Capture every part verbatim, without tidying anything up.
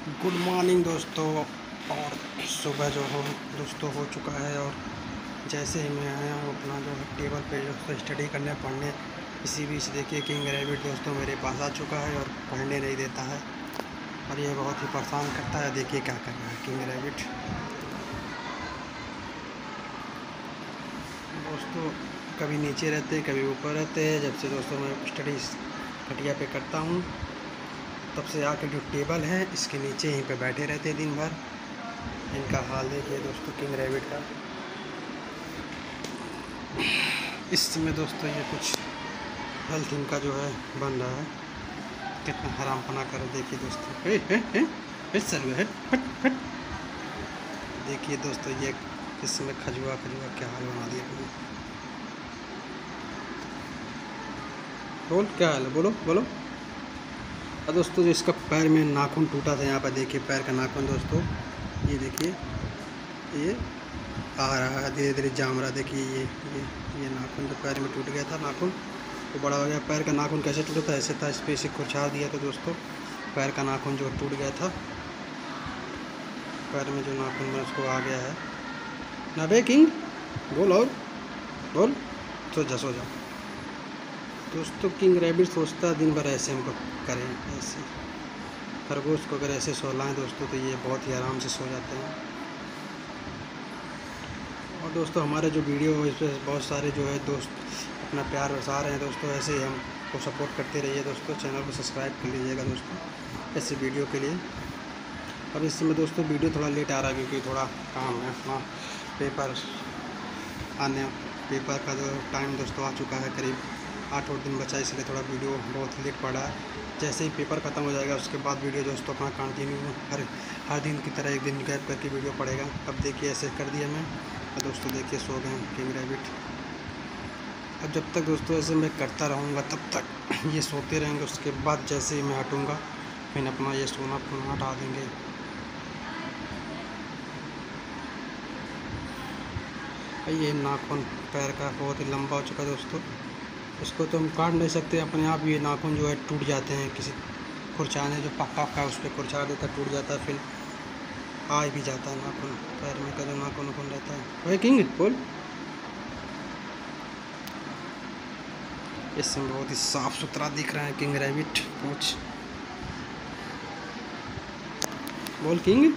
Good morning दोस्तों। और सुबह जो हो दोस्तों हो चुका है और जैसे ही मैं आया हूँ अपना जो है टेबल पे दोस्तों स्टडी करने पढ़ने, इसी बीच देखिए किंग रैबिट दोस्तों मेरे पास आ चुका है और पढ़ने नहीं देता है और ये बहुत ही परेशान करता है। देखिए क्या कर रहा है किंग रैबिट दोस्तों। कभी नीचे रहते कभी ऊपर रहते हैं। जब से दोस्तों मैं स्टडी खटिया पे करता हूँ तब से आकर जो टेबल है इसके नीचे यहीं पे बैठे रहते हैं दिन भर। इनका हाल देखिए दोस्तों किंग रैबिट का। इस समय दोस्तों ये कुछ हेल्थ इनका जो है बन रहा है। कितना हरामपना कर देखिए दोस्तों। हे हे हे हे सर है हट हट। देखिए दोस्तों ये इस समय खजुआ खजुआ क्या हाल बना दिया अपने। बोल क्या हाल है, बोलो बोलो। और दोस्तों जो इसका पैर में नाखून टूटा था, यहाँ पर देखिए पैर का नाखून दोस्तों, ये देखिए ये आ रहा है धीरे धीरे जाम रहा। देखिए ये ये ये नाखून जो पैर में टूट गया था, नाखून तो बड़ा हो गया। पैर का नाखून कैसे टूटा था, ऐसे था, इस पर इसे खुरचार दिया था दोस्तों। पैर का नाखून जो टूट गया था, पैर में जो नाखून में उसको आ गया है ना। बे किंग बोल और बोल, सो जा सो जा दोस्तों। किंग रैबिट सोचता है दिन भर ऐसे हमको करें, ऐसे खरगोश को अगर ऐसे सोलाएं दोस्तों तो ये बहुत ही आराम से सो जाते हैं। और दोस्तों हमारे जो वीडियो इस पर बहुत सारे जो है दोस्त अपना प्यार बरसा रहे हैं दोस्तों। ऐसे ही हमको सपोर्ट करते रहिए दोस्तों। चैनल को सब्सक्राइब कर लीजिएगा दोस्तों ऐसे वीडियो के लिए। अब इस समय दोस्तों वीडियो थोड़ा लेट आ रहा है क्योंकि थोड़ा काम है अपना, पेपर आने पेपर का जो टाइम दोस्तों आ चुका है, करीब आठ और दिन बचा, इसलिए थोड़ा वीडियो बहुत लेट पड़ा है। जैसे ही पेपर ख़त्म हो जाएगा उसके बाद वीडियो दोस्तों अपना कंटिन्यू हर हर दिन की तरह एक दिन गैप करके वीडियो पड़ेगा। अब देखिए ऐसे कर दिया मैं और दोस्तों देखिए सो गए किंग रैबिट। अब जब तक दोस्तों ऐसे मैं करता रहूँगा तब तक ये सोते रहेंगे। उसके बाद जैसे ही मैं हटूँगा फिर अपना ये सोना अपना हटा देंगे। ये नाखून पैर का बहुत ही लंबा हो चुका है दोस्तों, इसको तो हम काट नहीं सकते अपने आप। ये नाखून जो है टूट जाते हैं, किसी खुरचाने जो पक्का का उस पर खुरचा देता है, टूट जाता है, फिर आ भी जाता है नाखून पैर में का जो नाखून नाखून रहता है। वही किंग बोल। इसमें बहुत ही साफ सुथरा दिख रहा है किंग रैबिट। पूछ बोल किंग।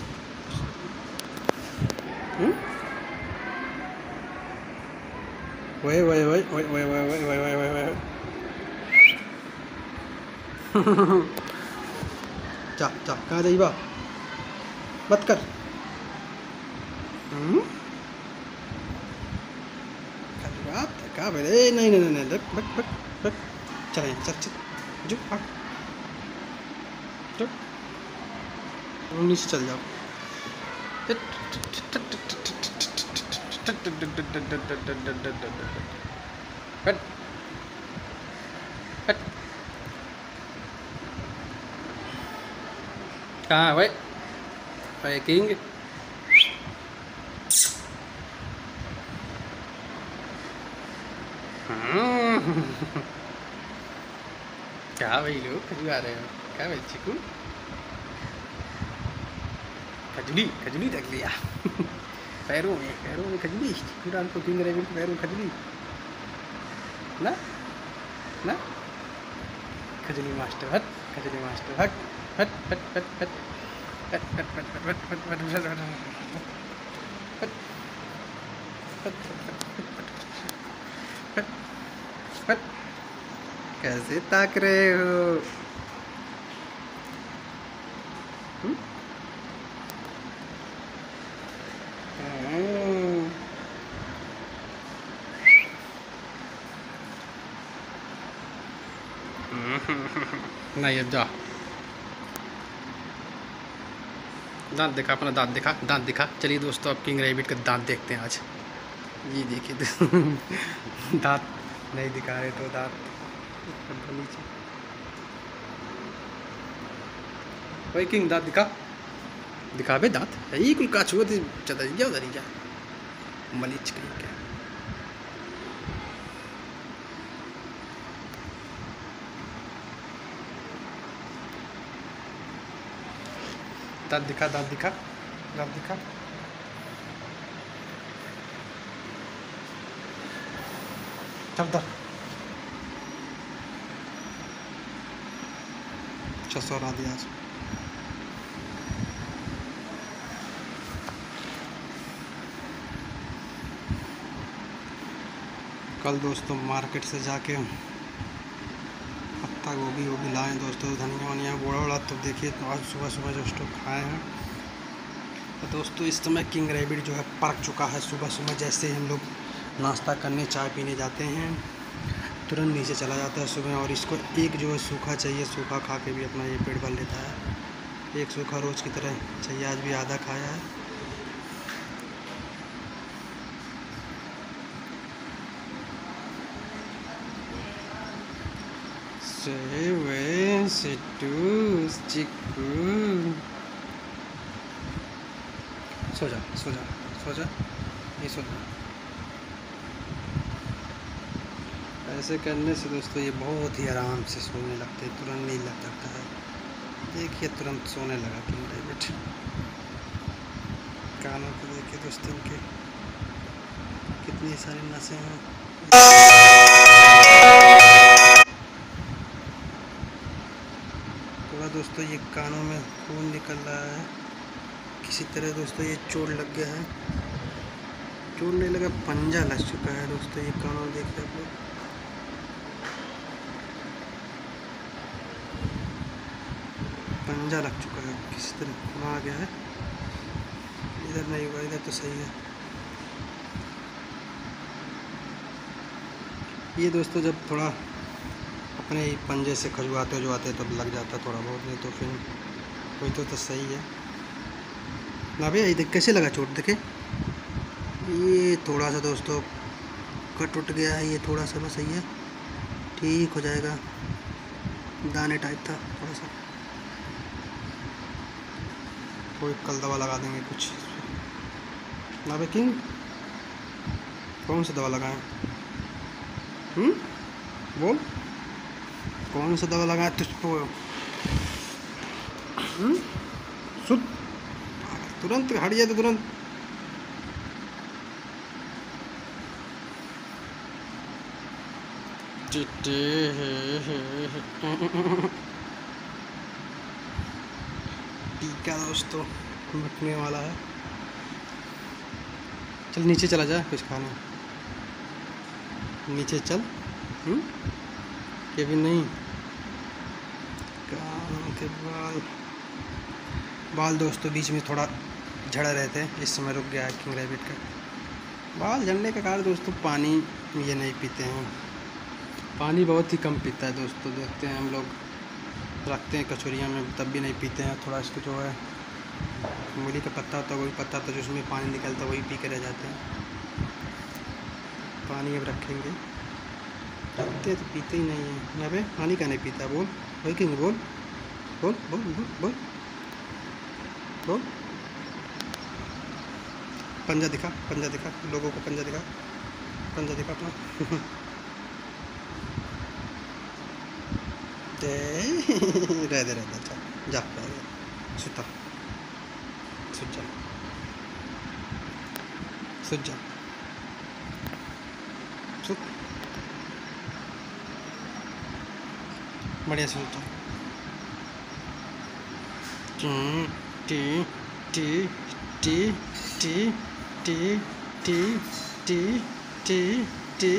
वही वही वही वही वही वही वही वही वही वही जा जा कहाँ जाइबा, मत कर। क्या बोले, नहीं नहीं नहीं बट बट बट बट चल चल चल जो हट जो नीचे चल जाओ। हट हट कहाँ भाई भाई किंग। क्या भाई लोग खजुआ रहे हो, क्या भाई चिकू खजली खजली रख लिया पैरों में पैरों में खजली। पूरा उनको किंग रैबिट पैरों में खजली ना ना। खजली मास्टर हट, खजली मास्टर हट हट हट हट हट हट हट हट हट हट हट हट। कैसे ताक रहे हो? नहीं अब जा, दांत दिखा अपना, दांत दिखा, दांत दिखा। चलिए दोस्तों अब किंग रैबिट का दांत देखते हैं आज। ये देखिए दांत नहीं दिखा रहे तो दांत नीचे। भाई किंग दांत दिखा, दिखा बे दांत। यही कुल का छुआ थी चल जा उधर ही जा मलिच कहीं क्या। दांत दिखा, दांत दिखा, दांत दिखा। चल दर छः सौ ला दिया आज। कल दोस्तों मार्केट से जाके पत्ता गोभी वोभी लाए दोस्तों, धनिया वनिया बोड़ा वोड़ा। तो देखिए आज सुबह सुबह जो स्टोव खाए हैं। तो दोस्तों इस समय किंग रैबिट जो है पक चुका है। सुबह सुबह जैसे ही हम लोग नाश्ता करने चाय पीने जाते हैं तुरंत नीचे चला जाता है सुबह। और इसको एक जो है सूखा चाहिए, सूखा खा के भी अपना ये पेट भर लेता है। एक सूखा रोज़ की तरह चाहिए, आज भी आधा खाया है। सेवे सिट्टू चिक्कू, सो जा सो जा सो जा, ये सो जा। ऐसे करने से दोस्तों ये बहुत ही आराम से सोने लगते हैं, तुरंत नींद लग जाता है। देखिए तुरंत सोने लगा किंग रैबिट। कानों को देखिए दोस्तों इनके कितनी सारी नसें हैं। थोड़ा दोस्तों ये कानों में खून निकल रहा है किसी तरह दोस्तों। ये चोट लग गया है, चोट नहीं लगा, पंजा लग चुका है दोस्तों। ये कानों देखिए आप लोग, पंजा लग चुका है किसी तरह, खून आ गया है। इधर नहीं हुआ, इधर तो सही है। ये दोस्तों जब थोड़ा अपने पंजे से खजुआते जो आते तब लग जाता थोड़ा बहुत, नहीं तो फिर कोई तो, तो सही है ना भैया। ये कैसे लगा चोट देखे, ये थोड़ा सा दोस्तों कट उठ गया है, ये थोड़ा सा बस सही है, ठीक हो जाएगा। दाने टाइप था थोड़ा सा, कोई कल दवा लगा देंगे कुछ ना भाई। किंग कौन सा दवा लगाएं? हम्म बोल कौन सा दवा लगाएं तुझको? हम्म सुध तुरंत हट जाए तो तुरंत। टीका दोस्तों मिटने वाला है। चल नीचे चला जा, कुछ खाना नीचे चल। हम्म ये भी नहीं, कानों के बाल बाल दोस्तों बीच में थोड़ा झड़ा रहते हैं, इस समय रुक गया है किंग रैबिट का। बाल झड़ने के कारण दोस्तों पानी ये नहीं पीते हैं, पानी बहुत ही कम पीता है दोस्तों। देखते हैं हम लोग रखते हैं कचौरियाँ में तब भी नहीं पीते हैं। थोड़ा इसको जो है मूली का पत्ता होता है, वही पत्ता होता है जो उसमें पानी निकलता है, वही पी के रह जाते हैं। पानी अब रखेंगे, रखते तो पीते ही नहीं है ना बे। पानी का नहीं पीता, बोल वही किंग, बोल बोल बोल बोल बोल बोल। पंजा दिखा, पंजा दिखा लोगों को, पंजा दिखा, पंजा दिखा अपना। रह दे रह दे, जा जा सुता, सुत जा सुत जा सुत, बढ़िया से सुता। टी टी टी टी टी टी टी टी टी टी।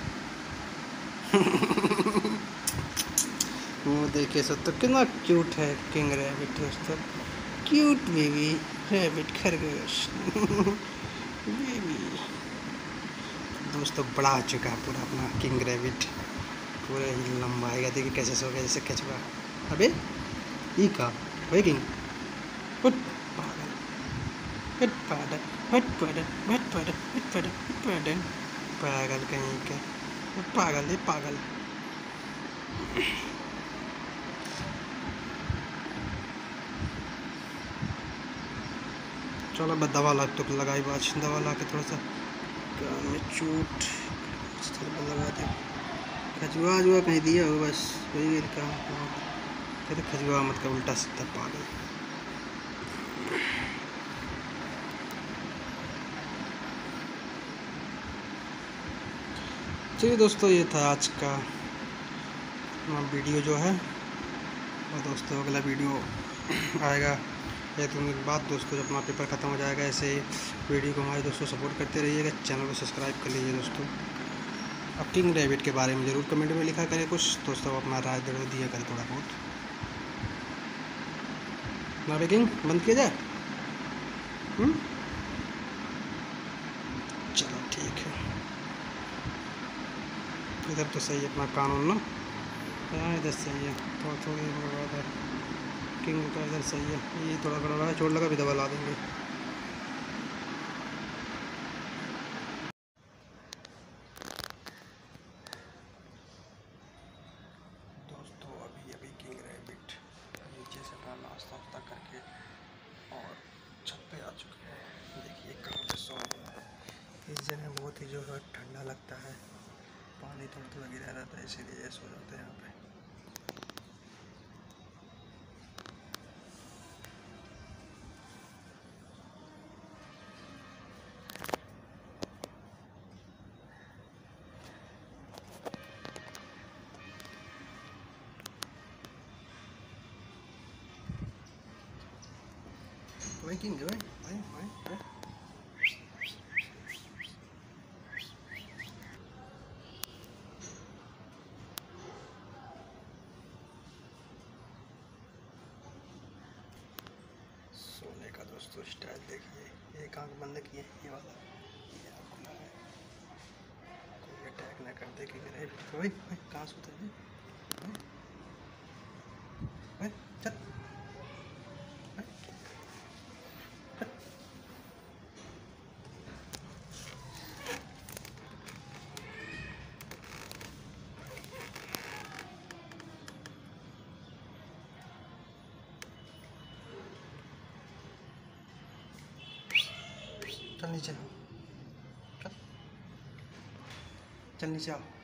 वो देखिए सब तो कितना क्यूट है किंग रैबिट दोस्तों, क्यूट बेबी रैबिट खरगोश। बेबी दोस्तों बड़ा हो चुका है पूरा अपना किंग रैबिट, पूरे ही लंबा आएगा। देखिए कैसे सो गया जैसे कछुआ। अबे ई का वही किंग, हट पागल, हट पागल, हट पागल, हट पागल, हट पागल, हट पागल, पागल कहीं का, पागल है पागल। चलो बस दवा ला तो लगाई, बाज दवा ला के थोड़ा सा कान में चोट लगा दे। खजुआ जुआ कहीं दिया हो बस वही काम। कहते खजुआ मत कर, उल्टा सीधा पागल। चलिए दोस्तों, ये था आज का वीडियो जो है। और दोस्तों अगला वीडियो आएगा एक दो दिन बाद दोस्तों, जब अपना पेपर ख़त्म हो जाएगा। ऐसे वीडियो को हमारे दोस्तों सपोर्ट करते रहिएगा, चैनल को सब्सक्राइब कर लीजिए दोस्तों। अब किंग रैबिट के बारे में ज़रूर कमेंट में लिखा करें कुछ दोस्तों, अपना राय जरूर दिया करें थोड़ा बहुत। ना किंग बंद किया जाए। हुँ? चलो ठीक है, इधर तो सही है अपना कानून ना। हाँ इधर सही है, थोड़ा थोड़ी इधर किंग का इधर सही है, ये थोड़ा गड़बड़ा है, चोट लगा भी दबा ला देंगे। दोस्तों अभी अभी किंग रैबिट नीचे से अपना नाश्ता वास्ता करके और छत पे आ चुके हैं। देखिए कहाँ पे सो इस जगह बहुत ही जो है ठंडा लगता है, पानी थोड़ा थोड़ा गिरा रहता है, इसीलिए सो जाते हैं यहाँ पे। वही किंग है भाई भाई भाई भाई। सोने का दोस्तों स्टाइल देखिए, एक आंख बंद किए, ये वाला ये आंख खुला है, कोई अटैक ना कर दे कि मेरे भाई भाई कहाँ सोते हैं भाई चल भाई। चल नीचे आओ, चल चल नीचे आओ।